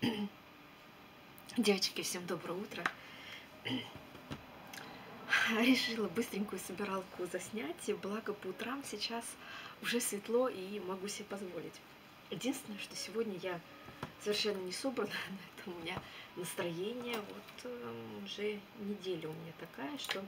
Девочки, всем доброе утро. Решила быстренькую собиралку заснять, благо по утрам сейчас уже светло и могу себе позволить. Единственное, что сегодня я совершенно не собрана, на это у меня настроение. Вот уже неделя у меня такая, что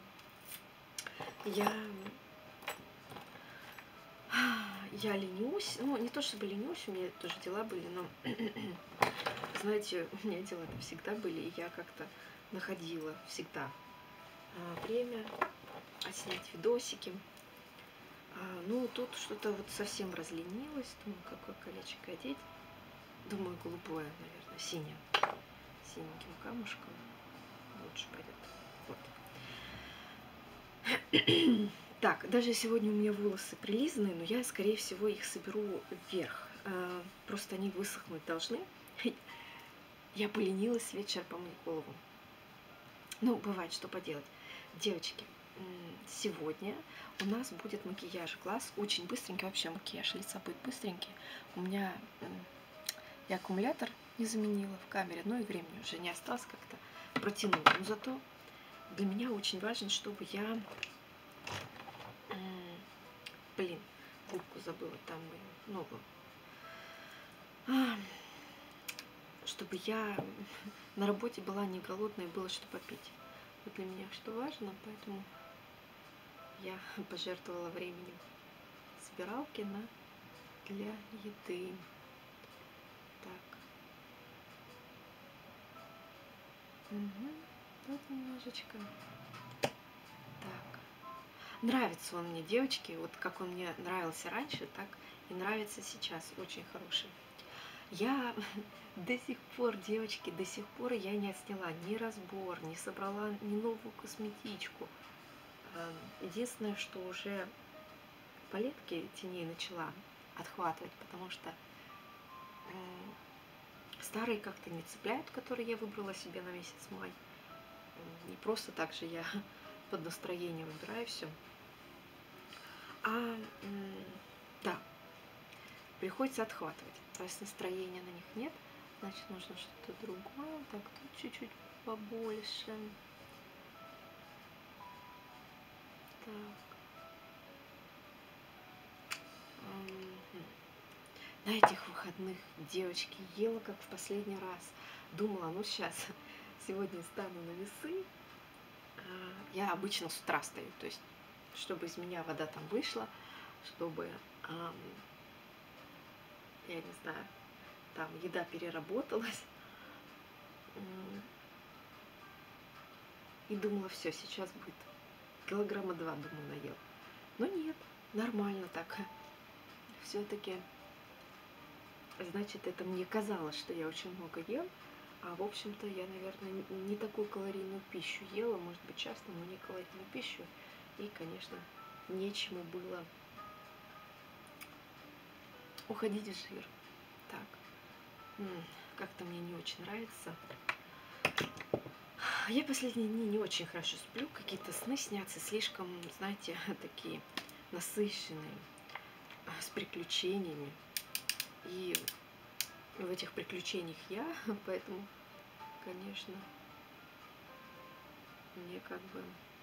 я ленюсь. Ну, не то чтобы ленюсь, у меня тоже дела были, но знаете, у меня дела-то всегда были, и я как-то находила всегда время снять видосики. Ну, тут что-то вот совсем разленилось. Думаю, какое колечко одеть. Думаю, голубое, наверное, синее. Синеньким камушком. Лучше пойдет. Вот. Так, даже сегодня у меня волосы прилизанные, но я, скорее всего, их соберу вверх. Просто они высохнуть должны. Я поленилась вечер помыть голову. Ну, бывает, что поделать. Девочки, сегодня у нас будет макияж глаз. Очень быстренький, вообще макияж лица будет быстренький. У меня я аккумулятор не заменила в камере, но и времени уже не осталось, как-то протянула. Но зато для меня очень важно, чтобы я... Блин, губку забыла, там новую. Чтобы я на работе была не голодная и было что попить. Вот для меня что важно, поэтому я пожертвовала временем собиралки для еды. Так. Вот немножечко. Так. Нравится он мне, девочки. Вот как он мне нравился раньше, так и нравится сейчас. Очень хороший. Я до сих пор, девочки, до сих пор я не сняла ни разбор, не собрала ни новую косметичку. Единственное, что уже палетки теней начала отхватывать, потому что старые как-то не цепляют, которые я выбрала себе на месяц май. Не просто так же я под настроением выбираю все. Да, приходится отхватывать. Раз настроения на них нет, значит нужно что-то другое. Так, тут чуть-чуть побольше. Так. На этих выходных, девочки, ела как в последний раз. Думала, ну сейчас, сегодня стану на весы. Я обычно с утра стою, то есть, чтобы из меня вода там вышла, чтобы, я не знаю, там еда переработалась. И думала, все, сейчас будет килограмма 2, думаю, наел. Но нет, нормально так. Все-таки, значит, это мне казалось, что я очень много ем, а в общем-то я, наверное, не такую калорийную пищу ела, может быть, часто, но не калорийную пищу. И, конечно, нечему было уходить в жир. Так, как-то мне не очень нравится. Я последние дни не очень хорошо сплю, какие-то сны снятся слишком, знаете, такие насыщенные, с приключениями. И в этих приключениях я, поэтому, конечно, мне как бы,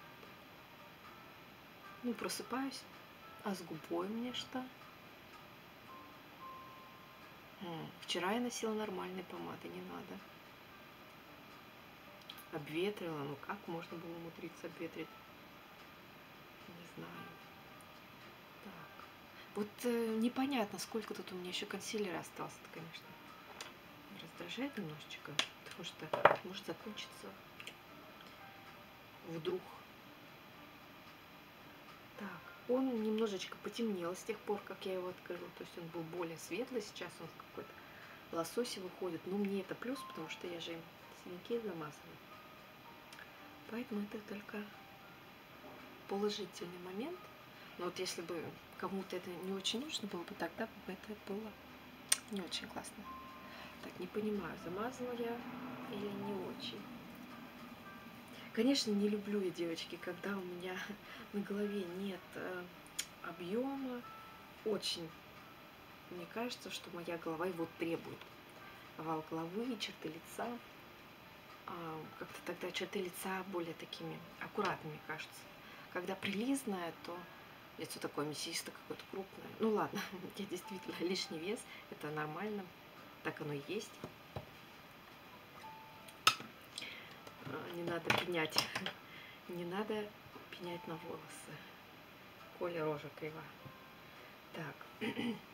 ну, просыпаюсь, а с губой мне что? Вчера я носила нормальной помады, не надо. Обветрила, ну как можно было умудриться обветрить? Не знаю. Так. Вот непонятно, сколько тут у меня еще консилера остался, конечно. Раздражает немножечко, потому что может закончиться вдруг. Так, он немножечко потемнел с тех пор, как я его открыла. То есть он был более светлый, сейчас он какой-то лососевый выходит. Но мне это плюс, потому что я же синяки замазываю. Поэтому это только положительный момент. Но вот если бы кому-то это не очень нужно было бы, тогда бы это было не очень классно. Так, не понимаю, замазала я или не очень. Конечно, не люблю я, девочки, когда у меня на голове нет объема. Очень, мне кажется, что моя голова его требует. овал головы, черты лица. Как-то тогда черты лица более такими аккуратными кажутся. Когда прилизанная, то лицо такое мясистое, какое-то крупное. Ну ладно, я действительно лишний вес, это нормально, так оно и есть. Не надо пенять, не надо пенять на волосы. Коля рожа крива. Так.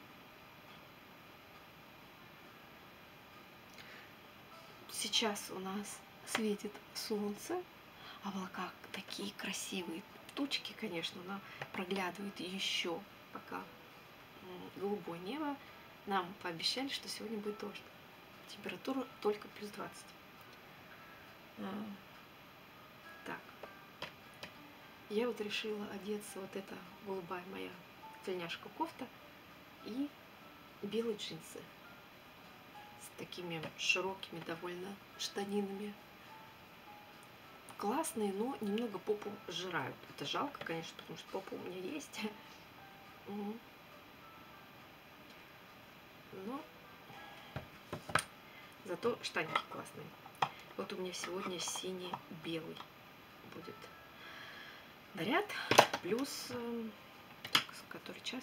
Сейчас у нас светит солнце, облака такие красивые, тучки, конечно, но проглядывают еще пока голубое небо. Нам пообещали, что сегодня будет дождь. Температура только плюс 20. Так. Я вот решила одеться, вот эта голубая моя тельняшка кофта и белые джинсы с такими широкими довольно штанинами. Классные, но немного попу сжирают. Это жалко, конечно, потому что попа у меня есть. Но зато штаники классные. Вот у меня сегодня синий-белый будет наряд. Плюс, который час?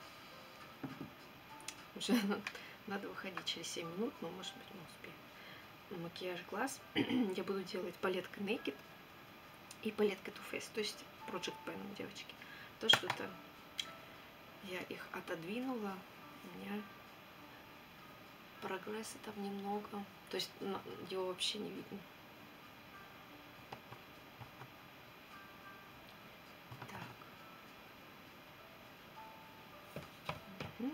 Уже надо выходить через 7 минут, но может быть не успею. Макияж глаз я буду делать палеткой Naked и палеткой Too Faced, то есть Project Pen, девочки. То, что это я их отодвинула, у меня прогресса там немного, то есть его вообще не видно. Так. Угу.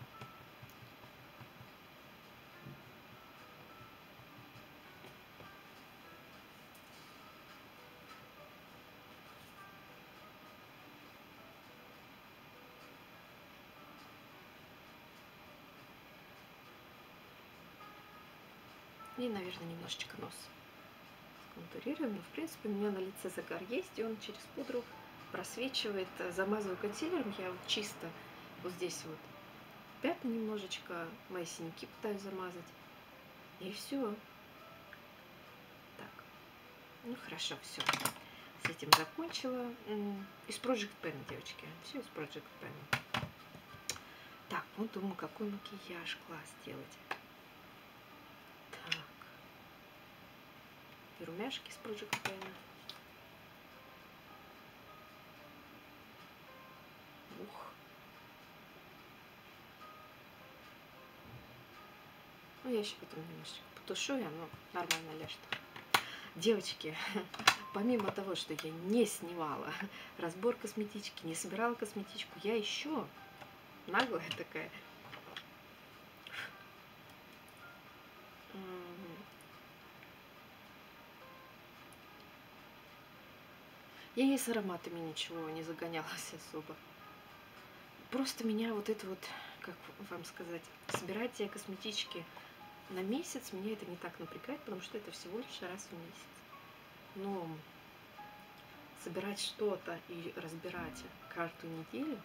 И, наверное, немножечко нос контурируем. Но, в принципе, у меня на лице загар есть, и он через пудру просвечивает. Замазываю консилером я вот чисто вот здесь вот пятна немножечко, мои синяки пытаюсь замазать. И все. Так. Ну, хорошо, все. С этим закончила. Из Project Pen, девочки. Все из Project Pen. Так, вот думаю, какой макияж класс делать. Так. И румяшки с Project Pen. Ух. Ну, я еще потом немножечко потушу, и оно нормально ляжет. Девочки, помимо того, что я не снимала разбор косметички, не собирала косметичку, я еще наглая такая. Я и с ароматами ничего не загонялась особо. Просто меня вот это вот, как вам сказать, собирать те косметички на месяц, меня это не так напрягает, потому что это всего лишь раз в месяц. Но собирать что-то и разбирать каждую неделю,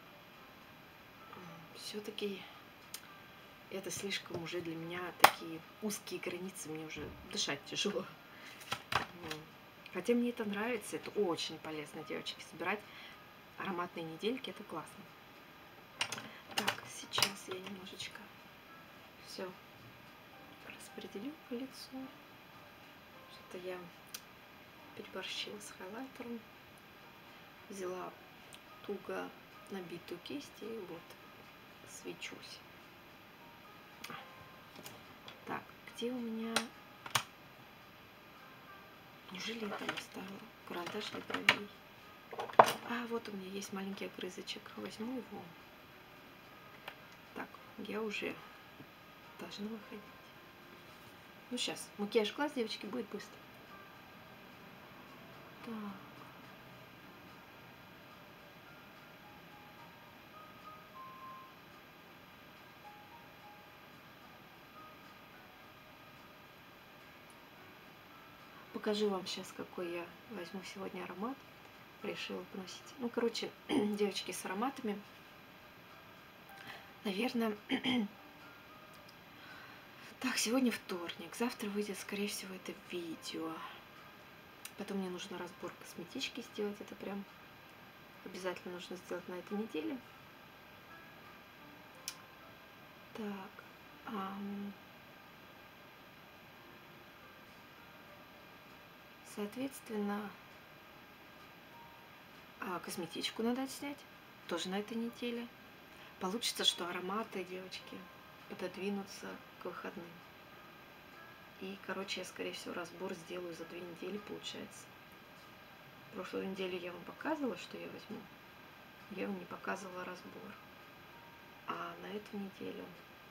все-таки это слишком уже для меня такие узкие границы, мне уже дышать тяжело. Хотя мне это нравится, это очень полезно, девочки, собирать ароматные недельки, это классно. Так, сейчас я немножечко все распределю по лицу. Что-то я переборщила с хайлайтером. Взяла туго набитую кисть и вот свечусь. Так, где у меня... Неужели я там оставила карандаш для бровей? А, вот у меня есть маленький огрызочек. Возьму его. Так, я уже должна выходить. Ну, сейчас. Макияж глаз, девочки, будет быстро. Так. Покажу вам сейчас, какой я возьму сегодня аромат. Решила поносить. Ну, короче, девочки, с ароматами, наверное, Так, сегодня вторник. Завтра выйдет, скорее всего, это видео. Потом мне нужно разбор косметички сделать. Это прям обязательно нужно сделать на этой неделе. Так. Соответственно, косметичку надо снять. Тоже на этой неделе. Получится, что ароматы, девочки, пододвинутся к выходным. И, короче, я, скорее всего, разбор сделаю за 2 недели, получается. Прошлую неделю я вам показывала, что я возьму. Я вам не показывала разбор. А на эту неделю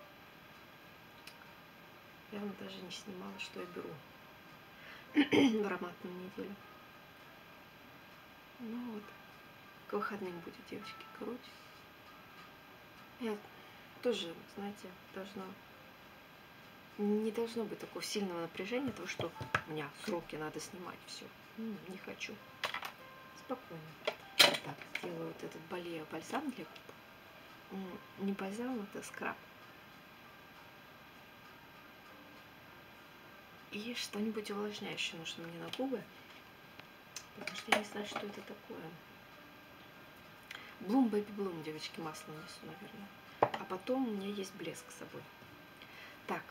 я вам даже не снимала, что я беру в ароматную неделю. Ну вот, к выходным будет, девочки, короче. Я тоже, знаете, не должно быть такого сильного напряжения, того, что у меня сроки надо снимать, все. Не хочу. Спокойно. Так, сделаю вот этот Болео бальзам для губ. Не бальзам, это скраб. И что-нибудь увлажняющее нужно мне на губы, потому что я не знаю, что это такое. Bloom Baby Bloom, девочки, масло несу, наверное. А потом у меня есть блеск с собой. Так.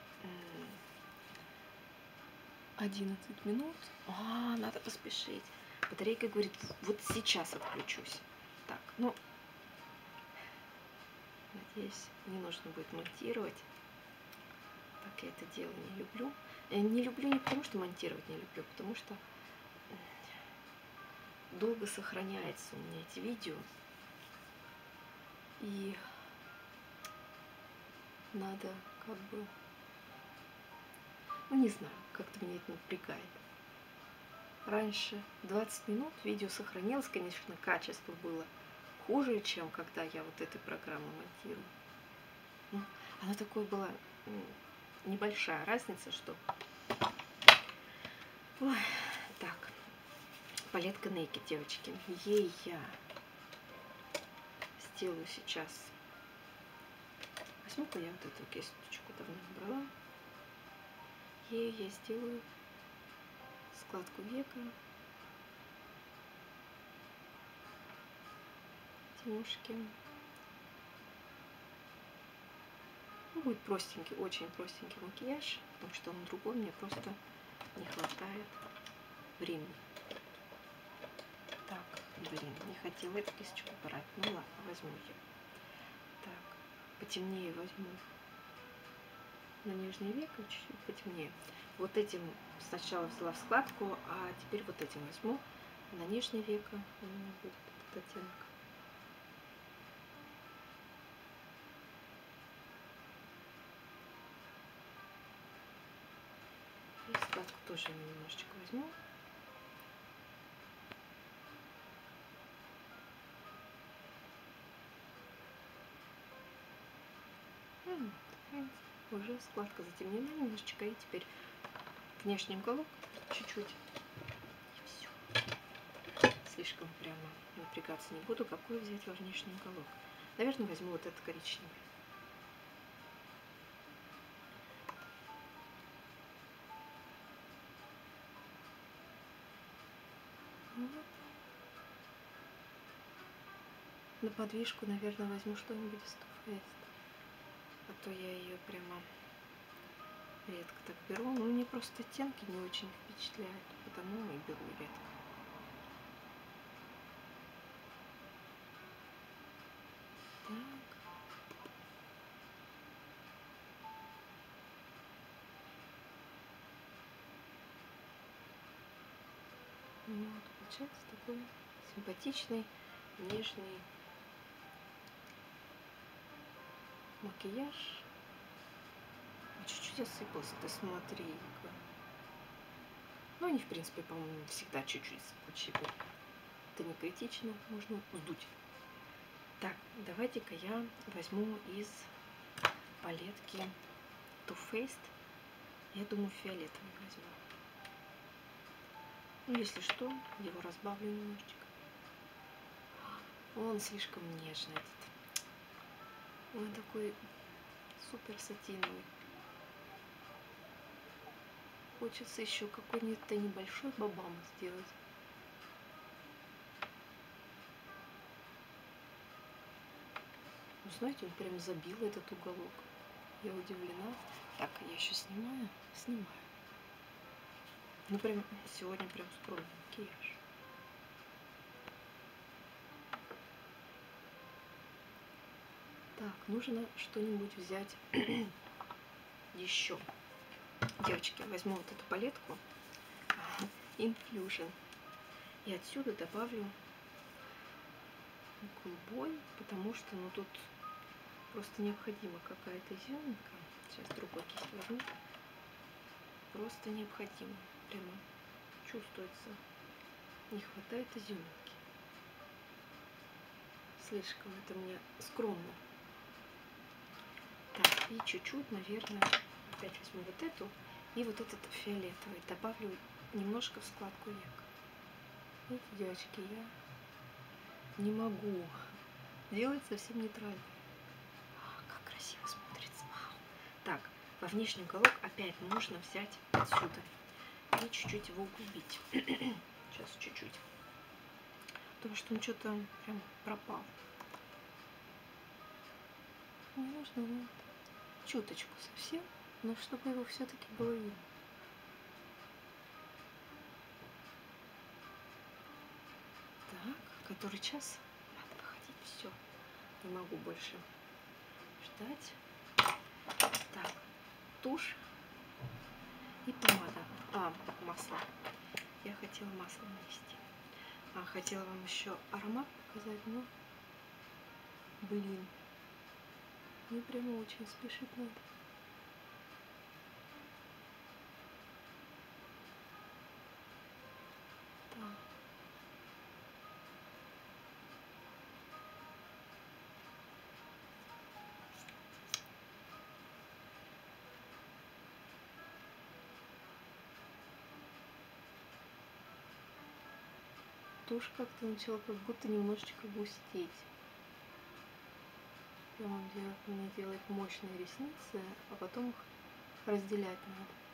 11 минут. Надо поспешить. Батарейка говорит, вот сейчас отключусь. Так, ну, надеюсь, не нужно будет монтировать. Так я это дело не люблю. Я не люблю не потому, что монтировать не люблю, потому что долго сохраняется у меня эти видео. И надо как бы... Ну, не знаю, как-то меня это напрягает. Раньше 20 минут видео сохранилось, конечно, качество было хуже, чем когда я вот этой программой монтирую. Но оно такое было, небольшая разница, что... Ой, так, палетка Naked, девочки. Ей я сделаю сейчас... Возьму-ка я вот эту кисточку, давно не брала. Ей я сделаю складку века. Тенюшки. Ну, будет простенький, очень простенький макияж, потому что он другой, мне просто не хватает времени. Так, блин, не хотела эту кисточку брать. Ну ладно, возьму ее. Так, потемнее возьму на нижнее веко, чуть-чуть потемнее. Вот этим сначала взяла в складку, а теперь вот этим возьму на нижнее веко. У меня будет этот оттенок. И складку тоже немножечко возьму. Уже складка затемнена немножечко, и теперь внешний уголок чуть-чуть. И все. Слишком прямо напрягаться не буду. Какой взять во внешний уголок? Наверное, возьму вот этот коричневый. Вот. На подвижку, наверное, возьму что-нибудь из Too Faced. А то я ее прямо редко так беру. Ну, мне просто оттенки не очень впечатляют, потому и беру редко. Так. Вот, получается такой симпатичный, нежный макияж. Чуть-чуть осыпался, ты смотри-ка. Ну, они, в принципе, по-моему, всегда чуть-чуть сыпучие. Это не критично, можно сдуть. Так, давайте-ка я возьму из палетки Too Faced. Я думаю, фиолетовый возьму. Ну, если что, его разбавлю немножечко. Он слишком нежный этот. Он такой супер сатиновый. Хочется еще какой-то небольшой бабам сделать. Ну, знаете, он прям забил этот уголок. Я удивлена. Так, я еще снимаю. Снимаю. Ну, прям сегодня прям скромный макияж. Так, нужно что-нибудь взять еще. Девочки, возьму вот эту палетку Infusion. И отсюда добавлю голубой, потому что, ну, тут просто необходима какая-то изюминка. Сейчас другой кисть возьму. Просто необходимо. Прямо чувствуется. Не хватает изюминки. Слишком это мне скромно. Так, и чуть-чуть, наверное, опять возьму вот эту и вот этот фиолетовый. Добавлю немножко в складку век. Видите, девочки, я не могу делать совсем нейтрально. Как красиво смотрится. Так, во внешний уголок опять нужно взять отсюда и чуть-чуть его углубить. Сейчас чуть-чуть. Потому что он что-то прям пропал. Мне нужно вот чуточку совсем, но чтобы его все-таки было видно. Так, который час? Надо выходить. Все. Не могу больше ждать. Так, тушь и помада. Масло. Я хотела масло нанести. Хотела вам еще аромат показать, но, блин, мне прямо очень спешить надо. Так. Тушь как-то начала как будто немножечко густеть. Прямо мне делать мощные ресницы, а потом их разделять надо.